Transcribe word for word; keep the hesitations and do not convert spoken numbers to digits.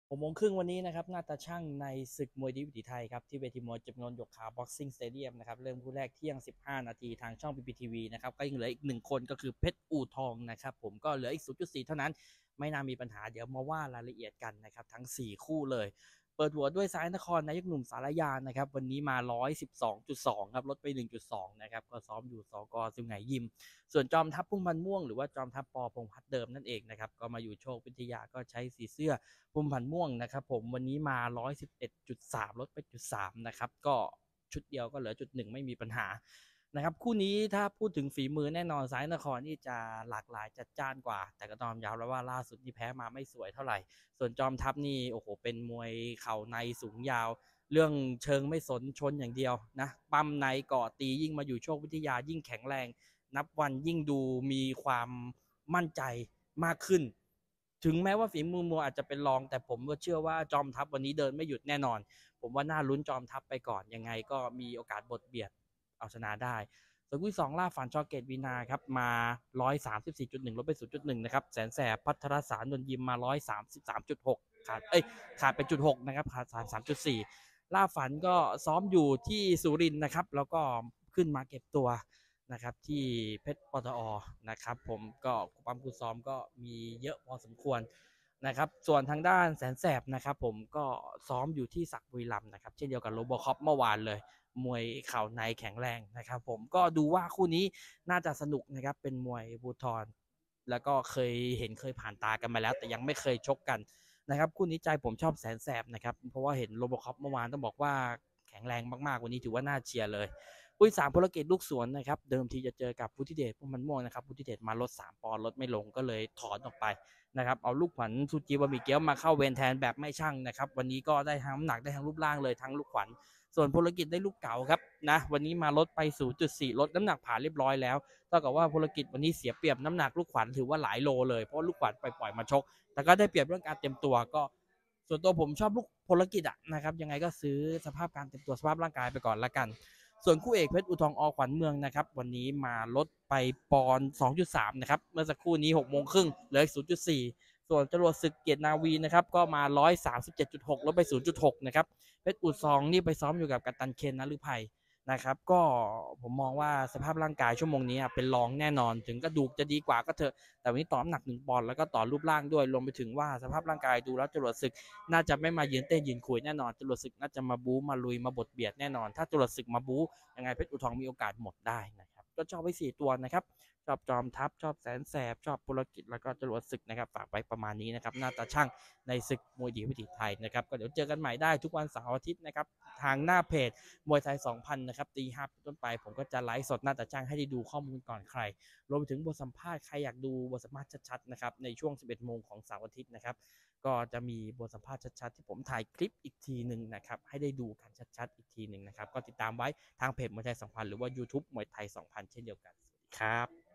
หกโมงครึ่งวันนี้นะครับน่าจะช่างในศึกมวยดีวิถีไทยครับที่เวทีมวยจำนวนหยกขาวบ็อกซิ่งสเตเดียมนะครับเริ่มคู่แรกเที่ยงสิบห้านาทีทางช่อง พี พี ที วี นะครับก็ยังเหลืออีกหนึ่งคนก็คือเพชรอู่ทองนะครับผมก็เหลืออีก ศูนย์จุดสี่ เท่านั้นไม่น่ามีปัญหาเดี๋ยวมาว่ารายละเอียดกันนะครับทั้งสี่คู่เลยเปิดหัวด้วยซ้ายนครนายกหนุ่มสารยานะครับวันนี้มา หนึ่งร้อยสิบสองจุดสอง ครับลดไป หนึ่งจุดสอง นะครับก็ซ้อมอยู่สกสุไหงยิมส่วนจอมทัพพุ่มพันธ์ม่วงหรือว่าจอมทัพปอพงษ์พัฒน์เดิมนั่นเองนะครับก็มาอยู่โชควิทยาก็ใช้สีเสื้อพุ่มพันธ์ม่วงนะครับผมวันนี้มา หนึ่งร้อยสิบเอ็ดจุดสาม ลดไปจุดสามนะครับก็ชุดเดียวก็เหลือจุดหนึ่งไม่มีปัญหานะครับคู่นี้ถ้าพูดถึงฝีมือแน่นอนซ้ายนครนี่จะหลากหลายจัดจ้านกว่าแต่ก็ต้องย้ำแล้วว่าล่าสุดที่แพ้มาไม่สวยเท่าไหร่ส่วนจอมทัพนี่โอ้โหเป็นมวยเข่าในสูงยาวเรื่องเชิงไม่สนชนอย่างเดียวนะปั้มในเกาะตียิ่งมาอยู่โชควิทยายิ่งแข็งแรงนับวันยิ่งดูมีความมั่นใจมากขึ้นถึงแม้ว่าฝีมือมัวอาจจะเป็นรองแต่ผมก็เชื่อว่าจอมทัพวันนี้เดินไม่หยุดแน่นอนผมว่าน่าลุ้นจอมทัพไปก่อนยังไงก็มีโอกาสบทเบียดเอาชนะได้ส่วนคู่สองล่าฝันชอเกตวีนาครับมา หนึ่งร้อยสามสิบสี่จุดหนึ่ง ลดไป ศูนย์จุดหนึ่ง นะครับแสนแสบพัทรสารนนยิมมา หนึ่งร้อยสามสิบสามจุดหก ขาดเอ้ยขาดไปจุดหกนะครับขาด สามจุดสี่ ล่าฝันก็ซ้อมอยู่ที่สุรินทร์นะครับแล้วก็ขึ้นมาเก็บตัวนะครับที่เพชรปตอนะครับผมก็ปั๊มกุซ้อมก็มีเยอะพอสมควรนะครับส่วนทางด้านแสนแสบนะครับผมก็ซ้อมอยู่ที่ศักดิ์บุรีรัมย์นะครับเช่นเดียวกับโรโบคอปเมื่อวานเลยมวยเข่าในแข็งแรงนะครับผมก็ดูว่าคู่นี้น่าจะสนุกนะครับเป็นมวยบูทอนแล้วก็เคยเห็นเคยผ่านตากันมาแล้วแต่ยังไม่เคยชกกันนะครับคู่นี้ใจผมชอบแสนแสบนะครับเพราะว่าเห็นโรโบคอปเมื่อวานต้องบอกว่าแข็งแรงมากๆวันนี้ถือว่าน่าเชียร์เลยอุ้ยสามพลกิจลูกสวนนะครับเดิมทีจะเจอกับพุทธิเดชพุ่มพันม่วงนะครับพุทธิเดชมาลดสามปอนด์ลดไม่ลงก็เลยถอนออกไปนะครับเอาลูกขวัญซูจิบะหมี่เกี๊ยวมาเข้าเวรแทนแบบไม่ช่างนะครับวันนี้ก็ได้ทั้งน้ำหนักได้ทั้งรูปร่างเลยทั้งลูกขวัญส่วนพลกิจได้ลูกเก่าครับนะวันนี้มาลดไป ศูนย์จุดสี่ ลดน้ำหนักผ่านเรียบร้อยแล้วเท่ากับว่าพลกิจวันนี้เสียเปรียบน้ำหนักลูกขวัญถือว่าหลายโลเลยเพราะลูกขวัญปล่อยๆมาชกแต่ก็ได้เปรียบเรื่องการเตรียมตัวก็ส่วนตัวผมชอบลูกพลกิจอะนะครับยังไงก็ซื้อสภาพการเตรียมตัวสภาพร่างกายไปก่อนละกันส่วนคู่เอกเพชรอุทองอขวัญเมืองนะครับวันนี้มาลดไปปอนด์ สองจุดสาม นะครับเมื่อสักครู่นี้หกโมงครึ่งเหลือ ศูนย์จุดสี่ ส่วนจรวดศึกเกียรตินาวีนะครับก็มา หนึ่งร้อยสามสิบเจ็ดจุดหก ลดไป ศูนย์จุดหก นะครับเพชรอุทองนี่ไปซ้อมอยู่กับกัปตันเคนนฤทัยนะครับก็ผมมองว่าสภาพร่างกายชั่วโมงนี้เป็นรองแน่นอนถึงกระดูกจะดีกว่าก็เถอะแต่วันนี้ต่อน้ำหนักหนึ่งปอนด์แล้วก็ต่อรูปร่างด้วยรวมไปถึงว่าสภาพร่างกายดูแล้วจรวดศึกน่าจะไม่มายืนเต้นยืนคุยแน่นอนจรวดศึกน่าจะมาบู๊มาลุยมาบดเบียดแน่นอนถ้าจรวดศึกมาบู๊ยังไงเพชรอุทองมีโอกาสหมดได้นะครับก็ชอบไปสี่ตัวนะครับชอบจอมทัพชอบแสนแสบชอบปุรกิจแล้วก็จรวดศึกนะครับฝากไปประมาณนี้นะครับน่าจะช่างในศึกมวยดีวิถีไทยนะครับก็เดี๋ยวเจอกันใหม่ได้ทุกวันเสาร์อาทิตย์นะครับทางหน้าเพจมวยไทย สองพัน นะครับตีห้าต้นไปผมก็จะไลฟ์สดน่าจะจ้างให้ได้ดูข้อมูลก่อนใครรวมไปถึงบทสัมภาษณ์ใครอยากดูบทสัมภาษณ์ชัดๆนะครับในช่วง สิบเอ็ดโมงของเสาร์อาทิตย์นะครับก็จะมีบทสัมภาษณ์ชัดๆที่ผมถ่ายคลิปอีกทีหนึ่งนะครับให้ได้ดูกันชัดๆอีกทีหนึ่งนะครับก็ติดตามไว้ทางเพจมวยไทย สองพัน หรือว่า YouTube มวยไทย สองพัน เช่นเดียวกันสวัสดีครับ